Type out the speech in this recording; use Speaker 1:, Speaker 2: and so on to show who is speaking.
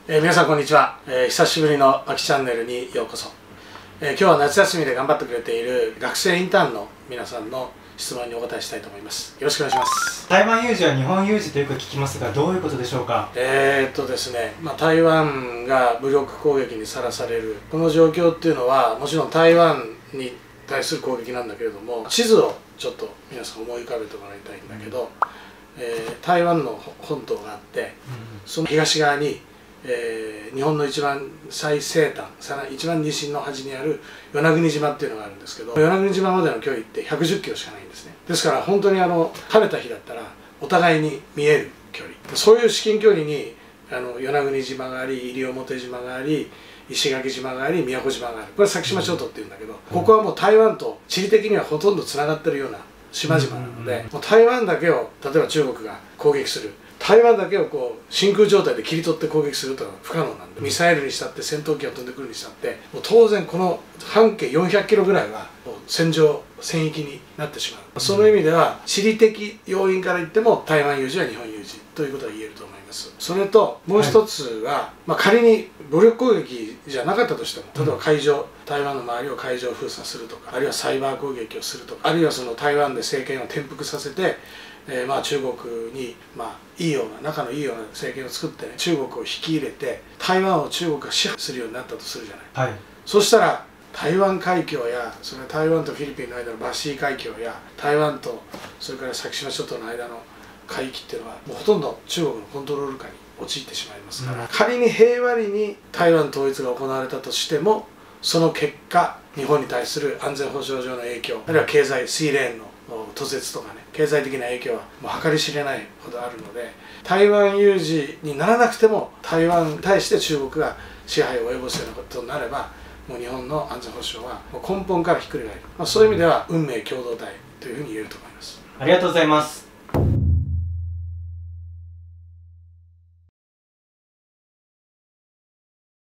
Speaker 1: 皆さんこんにちは、久しぶりのあきチャンネルにようこそ。今日は夏休みで頑張ってくれている学生インターンの皆さんの質問にお答えしたいと思います。よろしくお願いします。
Speaker 2: 台湾有事は日本有事とよく聞きますが、どういうことでしょうか。
Speaker 1: ですね、台湾が武力攻撃にさらされるこの状況っていうのは、もちろん台湾に対する攻撃なんだけれども、地図をちょっと皆さん思い浮かべてもらいたいんだけど、台湾の本島があって、その東側に日本の一番最西端、一番西の端にある与那国島っていうのがあるんですけど、与那国島までの距離って110キロしかないんですね。ですから本当に晴れた日だったらお互いに見える距離、そういう至近距離に与那国島があり、西表島があり、石垣島があり、宮古島がある。これ先島諸島っていうんだけど、ここはもう台湾と地理的にはほとんどつながってるような島々なので、もう台湾だけを例えば中国が攻撃する、台湾だけを真空状態で切り取って攻撃するというのは不可能なんで、ミサイルにしたって戦闘機が飛んでくるにしたって、もう当然この半径400キロぐらいはもう戦域になってしまう。その意味では地理的要因から言っても台湾有事は日本有事ということが言えると思います。それともう一つは、仮に武力攻撃じゃなかったとしても、例えば台湾の周りを海上封鎖するとか、あるいはサイバー攻撃をするとか、あるいはその台湾で政権を転覆させて、中国に仲のいいような政権を作って、中国を引き入れて台湾を中国が支配するようになったとするじゃない、そしたら台湾海峡や、それ台湾とフィリピンの間のバシー海峡や、台湾とそれから先島諸島の間の海域っていうのはもうほとんど中国のコントロール下に陥ってしまいますから、仮に平和裏に台湾統一が行われたとしても、その結果日本に対する安全保障上の影響、あるいは経済水レーンの途絶とかね、経済的な影響はもう計り知れないほどあるので、台湾有事にならなくても台湾に対して中国が支配を及ぼすようなことになれば、もう日本の安全保障はもう根本からひっくり返る、そういう意味では運命共同体というふうに言えると思います。
Speaker 2: ありがとうございます。